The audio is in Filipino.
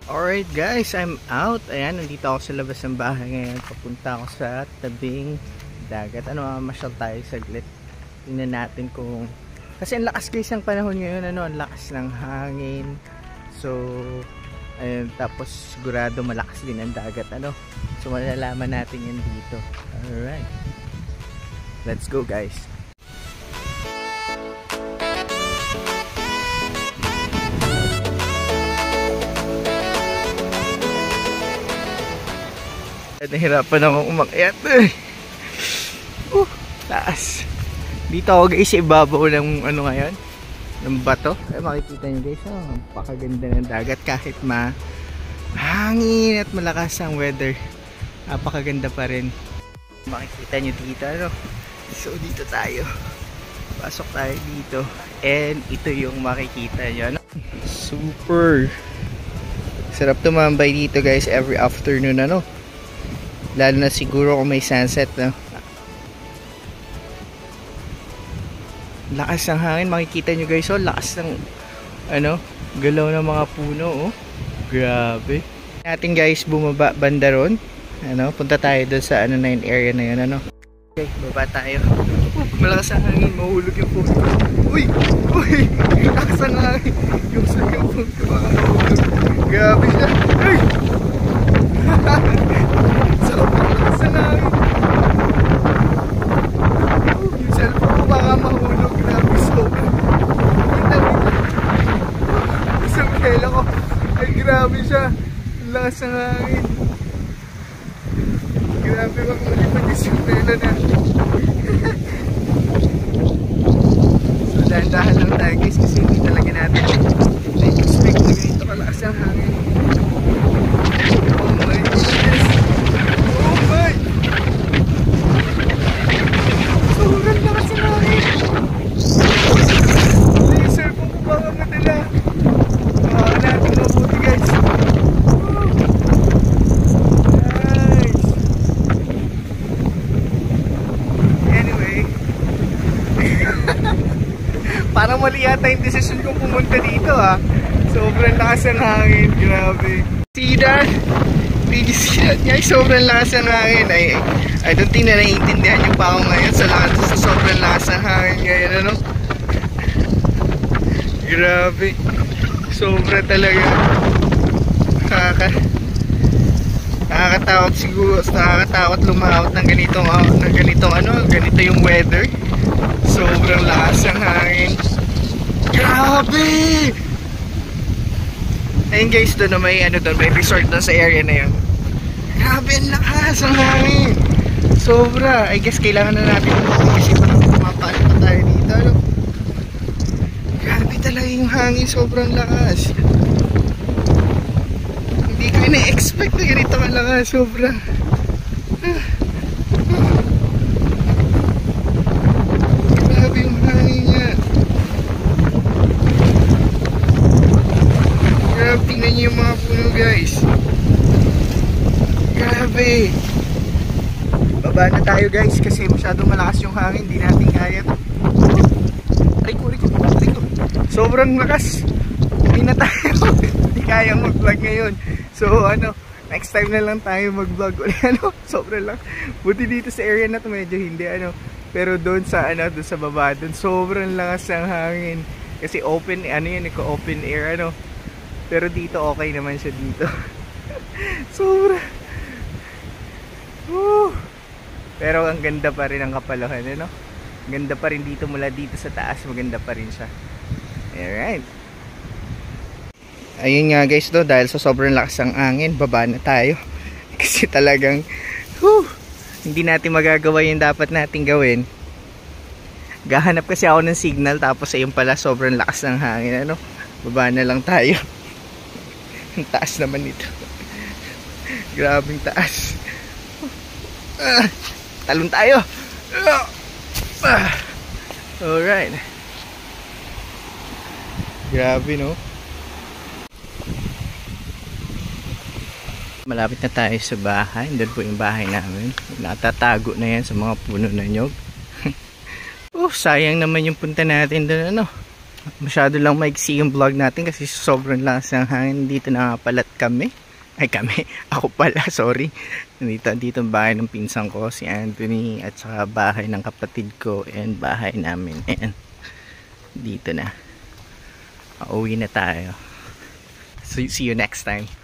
Alright guys, I'm out. Ayan, nandito ako sa labas ng bahay ngayon. Papunta ako sa tabing dagat. Masyal tayo saglit. Tingnan natin kung... Kasi ang lakas guys ng panahon ngayon. Ang lakas ng hangin. So, ayun. Tapos sigurado malakas din ang dagat. So, malalaman natin yan dito. Alright. Let's go guys. Nahirapan akong umakyat. Taas. Dito ako guys sa ibabaw ng ngayon, ng bato. Ay, makikita nyo guys, napakaganda ng dagat kahit mahangin at malakas ang weather. Napakaganda pa rin. Makikita nyo dito, So dito tayo. Pasok tayo dito. And ito yung makikita nyo, Super. Sarap tumambay dito guys every afternoon, Lalo na siguro kung may sunset, Lakas ng hangin, makikita nyo guys, lakas ng galaw ng mga puno, Grabe. Natin guys bumaba banda ron. Punta tayo doon sa na yung area na yun, Okay, baba tayo. Malakas ang hangin, mahulog yung phone ko. Uy! Lakas ang hangin. Yung phone ko baka mahulog. Grabe siya. Uy! Lakas ang hangin. Yung cellphone ko baka mahulog. Grabe, sobrang. Isang kela ko. Ay, grabe siya. Lakas ang hangin. Grabe, wag malipad yung tela na. So dahan-dahan lang tayo guys kasi hindi talaga natin na-expect na ganito kalakas ang hangin. Oh my goodness. Oh my. Sobrang lakas ang hangin. Laser po ko baka madala. Baka natin mabuti guys. Parang mali yata yung decision kong pumunta dito Sobrang lakas ng hangin, grabe. See that? Did you see that guys? Sobrang lakas ng hangin. I don't think na naiintindihan nyo pa ako ngayon sa sobrang lakas ng hangin ngayon, Grabe. Sobra talaga. Nakakatakot siguro. Nakakatakot lumahot ng ganito yung weather. Sobrang lakas ng hangin. Grabe! Ayun guys, doon may may resort doon sa area na yun. Grabe ang lakas ng hangin. Sobra. I guess kailangan na natin kasi parang mapaan pa tayo dito, Grabe talaga yung hangin. Sobrang lakas. Hindi ko na-expect na ganito kalakas. Sobra. Tingnan niyo yung mga puno guys. Grabe. Baba na tayo guys kasi masyadong malakas yung hangin. Hindi natin kaya to. Riko. Sobrang lakas. Hindi na tayo. Hindi kaya mag-vlog ngayon. So next time na lang tayo mag-vlog ulit. Sobrang lang. Buti dito sa area na to medyo hindi pero doon sa doon sa baba doon sobrang lakas ng hangin. Kasi open open air Pero dito okay naman siya dito. Sobra. Pero ang ganda pa rin ang kapalahan, Ganda pa rin dito mula dito sa taas, maganda pa rin siya. Alright. Ayun nga guys dahil sa sobrang lakas ng hangin, baba na tayo. Kasi talagang hindi natin magagawa yung dapat natin gawin. Gahanap kasi ako ng signal tapos ayun pala sobrang lakas ng hangin, Baba na lang tayo. Ang taas naman nito. Grabing taas. Talon tayo. Alright. Grabe Malapit na tayo sa bahay. Doon po yung bahay namin. Natatago na yan sa mga puno na nyog. Sayang naman yung punta natin doon Masyado lang maiksi yung vlog natin kasi sobrang lakas ng hangin. Dito nakapalat kami. Ay kami, ako pala, sorry. Dito ang bahay ng pinsan ko, si Anthony, at saka bahay ng kapatid ko and bahay namin. And dito na. Uuwi na tayo. So see you next time.